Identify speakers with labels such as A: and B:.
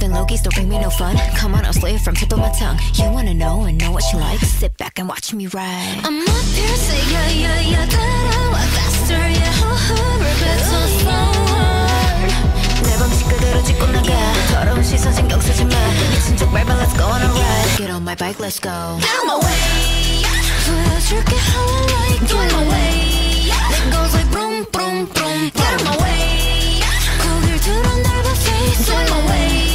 A: Laying low keys don't bring me no fun. Come on, I'll slay it from tip of my tongue. You wanna know and know what you like? Sit back and watch me ride. I'm up here, say yeah, yeah, yeah. 따라와 faster, yeah. Repeat so slower. 내 방식 그대로 짚고 나가. 더러운 시선 신경 쓰지 마. 미친 척 밟아, let's go on a ride. Get on my bike, let's go. Get on my way. 보여줄게 how I like. Get on my way. It goes like boom, boom, boom. Get on my way. 고개를 들어 넓어 face. Get on my way.